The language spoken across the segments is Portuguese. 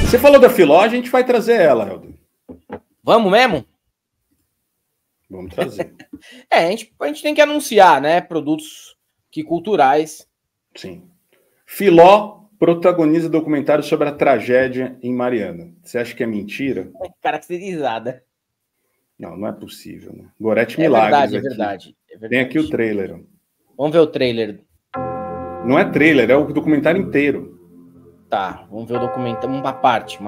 Você falou da Filó, a gente vai trazer ela, Helder. Vamos mesmo? Vamos trazer. A gente tem que anunciar, né? Produtos culturais. Sim. Filó protagoniza documentário sobre a tragédia em Mariana. Você acha que é mentira? Caracterizada. Não é possível, né? Gorete Milagres. É verdade. Tem aqui o trailer. Vamos ver o trailer. Não é trailer, é o documentário inteiro. Tá, vamos ver o documentário. Uma parte.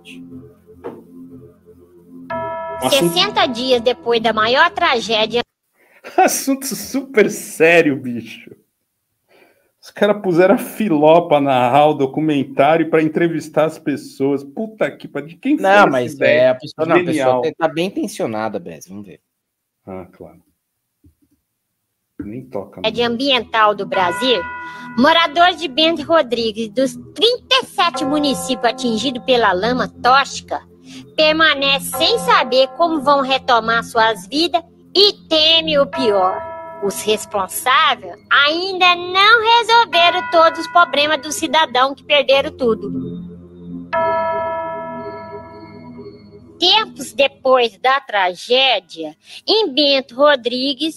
60 dias depois da maior tragédia. Assunto super sério, bicho. Os caras puseram a Filó pra narrar o documentário para entrevistar as pessoas. Puta que pariu. De quem foi Não, mas ideia? a pessoa tá bem intencionada, Bess. Vamos ver. Ah, claro. Nem toca. De ambiental do Brasil, moradores de Bento Rodrigues, dos 37 municípios atingidos pela lama tóxica, permanecem sem saber como vão retomar suas vidas e temem o pior. Os responsáveis ainda não resolveram todos os problemas do cidadão que perderam tudo. Tempos depois da tragédia, em Bento Rodrigues,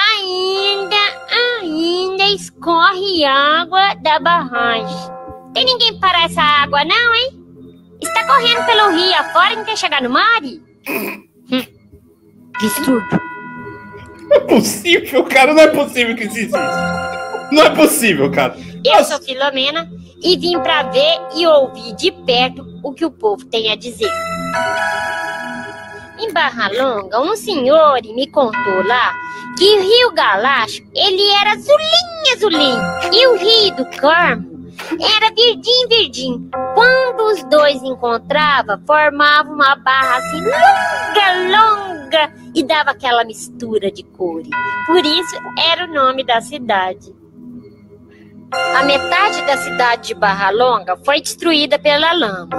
ainda escorre água da barragem. Tem ninguém para essa água não, hein? Está correndo pelo rio afora e não quer chegar no mar? Distúrbio. Não é possível, cara. Não é possível que isso exista. Não é possível, cara. Eu sou Filomena e vim para ver e ouvir de perto o que o povo tem a dizer. Em Barra Longa, um senhor me contou lá que o Rio Galacho, ele era azulinho. E o Rio do Carmo era verdinho. Quando os dois encontravam, formavam uma barra assim longa e dava aquela mistura de cores. Por isso era o nome da cidade. A metade da cidade de Barra Longa foi destruída pela lama.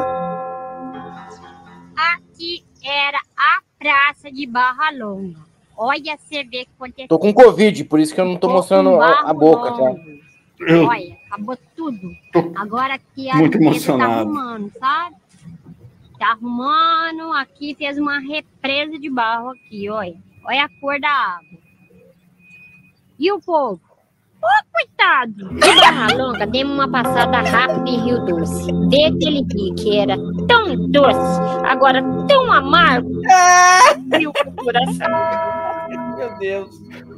Aqui era a praça de Barra Longa. Olha, você vê que aconteceu. Tô com Covid, por isso que eu não tô mostrando a boca, tá? Olha, acabou tudo. Agora aqui a muito empresa emocionado. tá arrumando, sabe? Tá arrumando, aqui fez uma represa de barro aqui, olha. Olha a cor da água. E o povo? Coitado! De Barra Longa, demos uma passada rápida em Rio Doce. Vê aquele rio que era tão doce, agora tão amargo. E o coração. Meu Deus.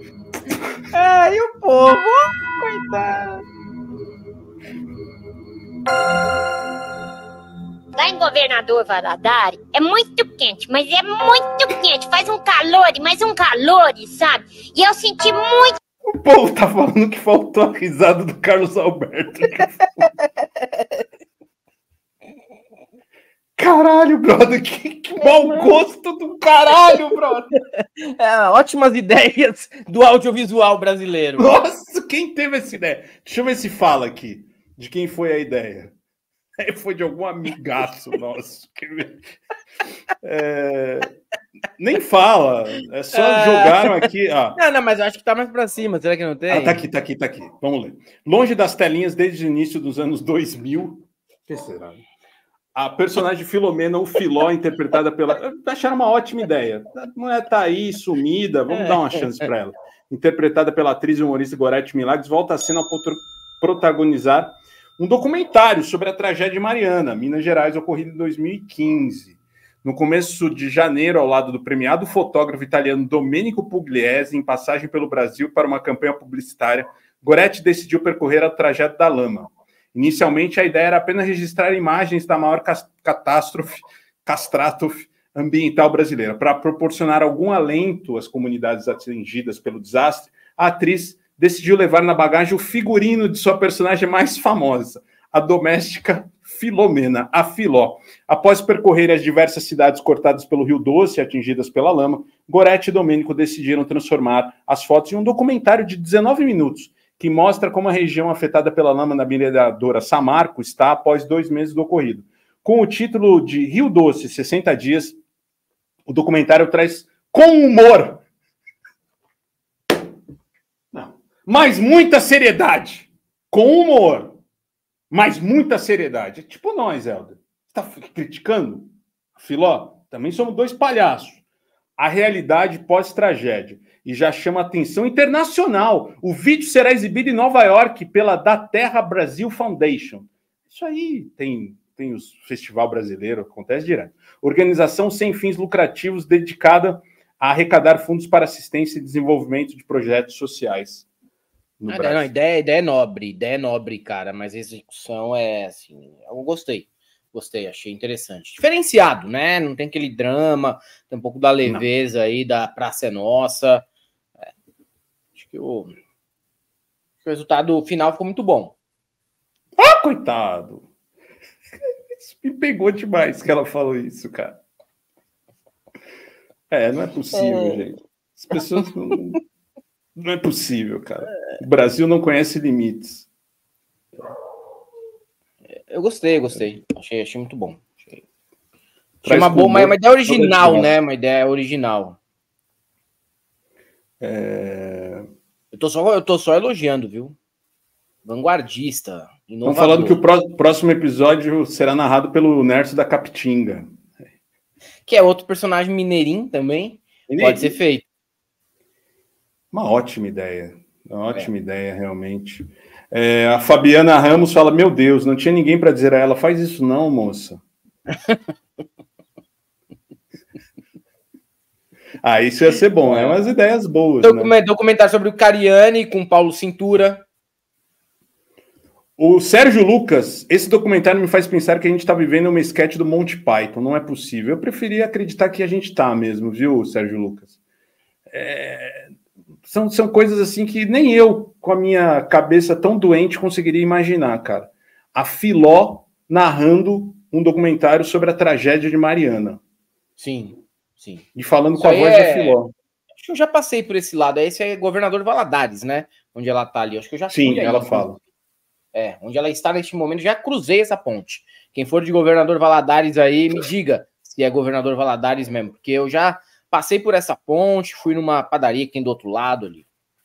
E o povo? Coitado. Lá em Governador Valadares é muito quente, mas é muito quente. Faz um calor, mas um calor, sabe? E eu senti muito. O povo tá falando que faltou a risada do Carlos Alberto. Caralho, brother. Que mau gosto do caralho, brother. Ótimas ideias do audiovisual brasileiro. Nossa, quem teve essa ideia? Deixa eu ver se fala aqui de quem foi a ideia. Foi de algum amigaço nosso. Nem fala. É só jogaram aqui. Não, mas eu acho que tá mais pra cima. Será que não tem? Tá aqui. Vamos ler. Longe das telinhas desde o início dos anos 2000. Que será? A personagem Filomena, ou Filó, interpretada pela... Acharam uma ótima ideia. A mulher tá aí, sumida. Vamos dar uma chance para ela. Interpretada pela atriz e humorista Gorete Milagres, volta a cena ao protagonizar um documentário sobre a tragédia de Mariana, Minas Gerais, ocorrida em 2015. No começo de janeiro, ao lado do premiado fotógrafo italiano Domenico Pugliese, em passagem pelo Brasil para uma campanha publicitária, Gorete decidiu percorrer a trajeto da lama. Inicialmente, a ideia era apenas registrar imagens da maior catástrofe ambiental brasileira. Para proporcionar algum alento às comunidades atingidas pelo desastre, a atriz decidiu levar na bagagem o figurino de sua personagem mais famosa, a doméstica Filomena, a Filó. Após percorrer as diversas cidades cortadas pelo Rio Doce e atingidas pela lama, Gorete e Domênico decidiram transformar as fotos em um documentário de 19 minutos, que mostra como a região afetada pela lama na mineradora Samarco está após 2 meses do ocorrido. Com o título de Rio Doce, 60 dias, o documentário traz com humor, mas muita seriedade, com humor, mas muita seriedade. Tipo nós, Helder. Está criticando a Filó? Também somos dois palhaços. A realidade pós-tragédia. E já chama atenção internacional. O vídeo será exibido em Nova York pela Da Terra Brasil Foundation. Isso aí tem o Festival Brasileiro, acontece direto. Organização sem fins lucrativos dedicada a arrecadar fundos para assistência e desenvolvimento de projetos sociais. Não, a ideia é nobre, cara, mas a execução é assim, eu gostei, achei interessante. Diferenciado, né? Não tem aquele drama, tem um pouco da leveza aí, da Praça é Nossa. Acho que o resultado final ficou muito bom. Ah, coitado! Isso me pegou demais que ela falou isso, cara. Não é possível, gente. As pessoas não é possível, cara. O Brasil não conhece limites. Eu gostei. Achei muito bom. Achei uma ideia original, né? Uma ideia original. Eu tô só elogiando, viu? Vanguardista, inovador. Estão falando que o próximo episódio será narrado pelo Nerso da Capitinga. Que é outro personagem mineirinho também. Pode ser feito. Uma ótima ideia. Uma ótima ideia, realmente. A Fabiana Ramos fala, meu Deus, não tinha ninguém para dizer a ela, faz isso não, moça. Isso ia ser bom, umas ideias boas. Documentário sobre o Cariani com Paulo Cintura. O Sérgio Lucas, esse documentário me faz pensar que a gente está vivendo uma sketch do Monty Python, não é possível. Eu preferia acreditar que a gente está mesmo, viu, Sérgio Lucas? São coisas assim que nem eu, com a minha cabeça tão doente, conseguiria imaginar, cara. A Filó narrando um documentário sobre a tragédia de Mariana. Sim. E falando com a voz da Filó. Acho que eu já passei por esse lado. Esse é Governador Valadares, né? Onde ela tá ali. Acho que eu já Sim, ela fala. Onde ela está neste momento, já cruzei essa ponte. Quem for de Governador Valadares aí, me diga se é Governador Valadares mesmo, porque eu já passei por essa ponte, fui numa padaria que tem do outro lado ali.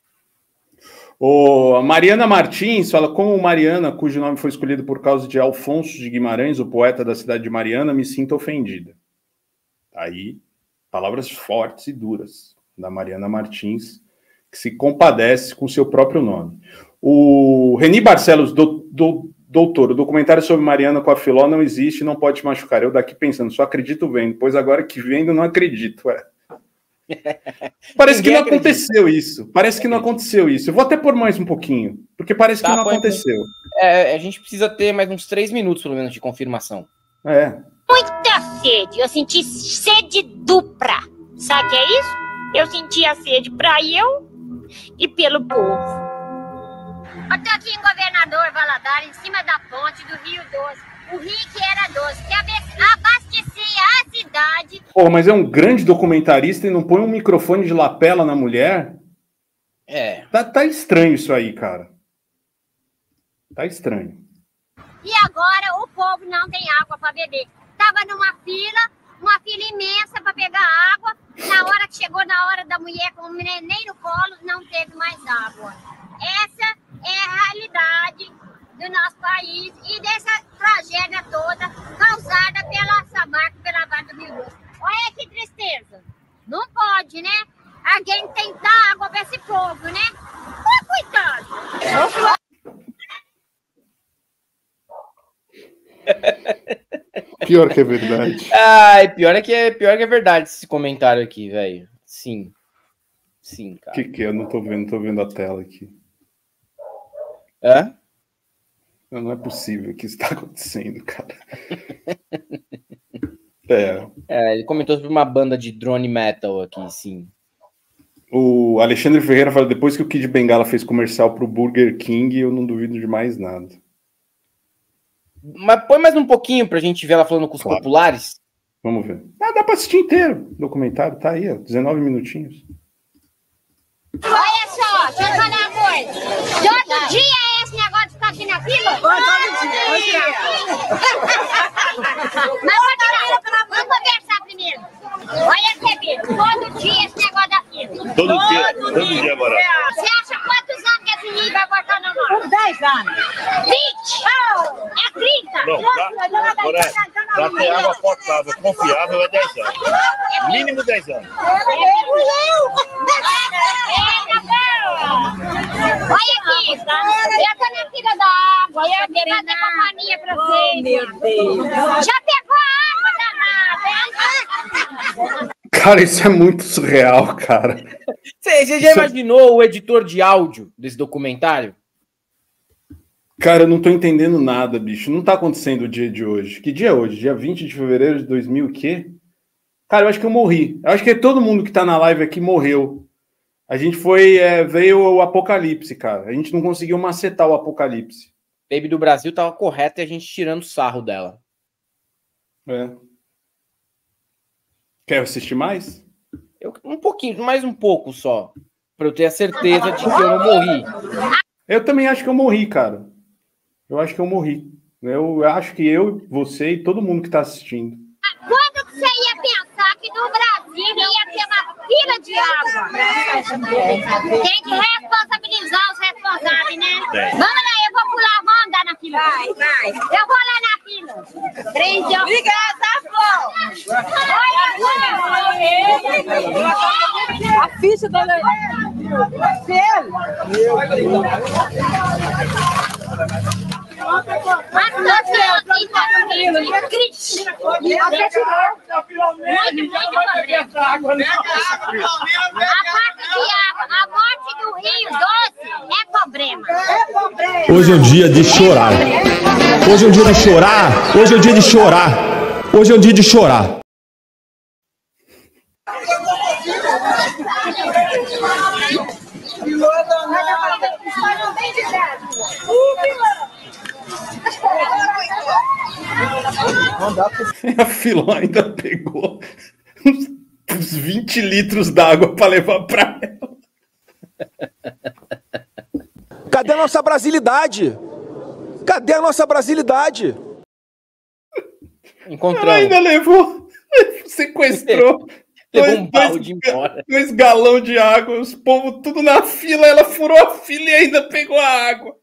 A Mariana Martins fala, como Mariana, cujo nome foi escolhido por causa de Alfonso de Guimarães, o poeta da cidade de Mariana, me sinto ofendida. Aí, palavras fortes e duras da Mariana Martins, que se compadece com seu próprio nome. O Reni Barcelos, doutor, o documentário sobre Mariana com a Filó não existe, não pode te machucar. Eu daqui pensando, só acredito vendo, pois agora que vendo, não acredito. Parece que não aconteceu isso. Parece que não aconteceu isso. Eu vou até pôr mais um pouquinho, porque parece que não aconteceu. A gente precisa ter mais uns 3 minutos, pelo menos, de confirmação. Muita sede. Eu senti sede dupla. Sabe o que é isso? Eu senti a sede para eu e pelo povo. Eu tô aqui em Governador Valadares, em cima da ponte do Rio Doce. O rio que era doce, que abastecia a cidade. Mas é um grande documentarista e não põe um microfone de lapela na mulher? Tá estranho isso aí, cara. Tá estranho. E agora o povo não tem água para beber. Tava numa fila imensa para pegar água. Na hora que chegou na hora da mulher com o neném no colo, não teve mais água. Essa é a realidade do nosso país e dessa tragédia toda causada pela Samarco, pela Vale do Rio Doce. Olha que tristeza. Não pode, né? Alguém tem que dar água para esse povo, né? Coitado. Pior que é verdade. Pior que é verdade esse comentário aqui, velho. Sim, cara. Que eu não tô vendo a tela aqui. Não é possível que isso está acontecendo, cara. Ele comentou sobre uma banda de drone metal aqui, sim. O Alexandre Ferreira fala, depois que o Kid Bengala fez comercial pro Burger King, eu não duvido de mais nada. Mas põe mais um pouquinho pra gente ver ela falando com os populares. Vamos ver. Dá pra assistir inteiro o documentário, tá aí, 19 minutinhos. Olha só, deixa eu falar uma coisa. Todo dia é esse negócio de ficar aqui na fila? Todo dia. Mas vamos conversar primeiro. Olha, Bebê, todo dia esse negócio da fila. Todo dia agora. Você acha quantos anos que esse menino vai botar no nome? Por 10 anos. 20? É 30? Não, agora Para ter água potável, confiável, é 10 anos. Mínimo 10 anos. Olha aqui, eu tô na fila da água, eu vim fazer companhia pra vocês. Meu Deus. Já pegou a água danada? Cara, isso é muito surreal, cara. Você já imaginou o editor de áudio desse documentário? Cara, eu não tô entendendo nada, bicho. Não tá acontecendo o dia de hoje. Que dia é hoje? Dia 20 de fevereiro de 2000 o quê? Cara, eu acho que eu morri. Eu acho que todo mundo que tá na live aqui morreu. A gente veio o apocalipse, cara. A gente não conseguiu macetar o apocalipse. Baby do Brasil tava correta e a gente tirando sarro dela. É. Quer assistir mais? Um pouquinho, mais um pouco só. Pra eu ter a certeza de que eu não morri. Eu também acho que eu morri, cara. Eu acho que eu morri. Eu acho que eu, você e todo mundo que tá assistindo. Quando você ia pensar que no Brasil ia ter uma fila de água? Tem que responsabilizar os responsáveis, né? Vamos lá, eu vou pular, vou andar na fila. Vai. Eu vou lá na fila. 3 de Obrigada, Flor. A ficha da a morte do Rio Doce é problema. Hoje é o dia de chorar. Hoje é o dia de chorar. Hoje é o dia de chorar. Hoje é o dia de chorar. A Filó ainda pegou uns 20 litros d'água para levar para ela. Cadê a nossa brasilidade? Cadê a nossa brasilidade? Encontramos. Ela ainda levou, sequestrou. Levou um balde embora. 2 galões de água, os povos tudo na fila, ela furou a fila e ainda pegou a água.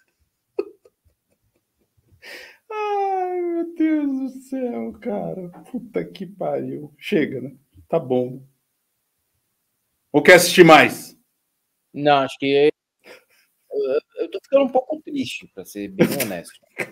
Ai, meu Deus do céu, cara. Puta que pariu. Chega, né? Tá bom. Ou quer assistir mais? Não, acho que eu tô ficando um pouco triste, pra ser bem honesto.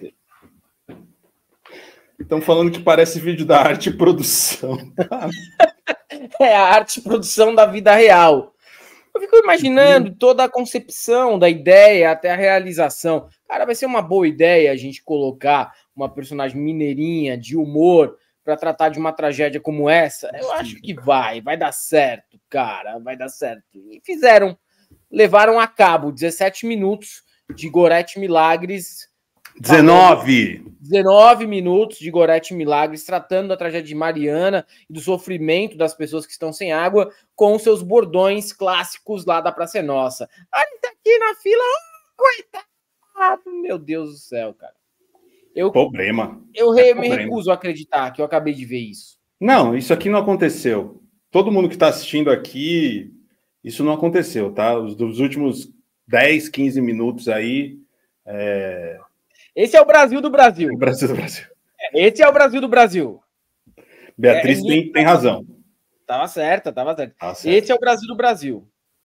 Estão falando que parece vídeo da Arte Produção. É a arte produção da vida real. Eu fico imaginando toda a concepção da ideia até a realização. Cara, vai ser uma boa ideia a gente colocar uma personagem mineirinha de humor para tratar de uma tragédia como essa. Eu acho que vai dar certo, cara, vai dar certo. E levaram a cabo 17 minutos de Gorete Milagres. 19 minutos de Gorete Milagres tratando da tragédia de Mariana e do sofrimento das pessoas que estão sem água com seus bordões clássicos lá da Praça é Nossa. Ele tá aqui na fila, coitado, meu Deus do céu, cara. Eu me recuso a acreditar que eu acabei de ver isso. Não, isso aqui não aconteceu. Todo mundo que está assistindo aqui, isso não aconteceu, tá? Dos últimos 10, 15 minutos aí... Esse é o Brasil do Brasil. O Brasil do Brasil. Esse é o Brasil do Brasil. Beatriz tem razão. Tava certa. Esse é o Brasil do Brasil.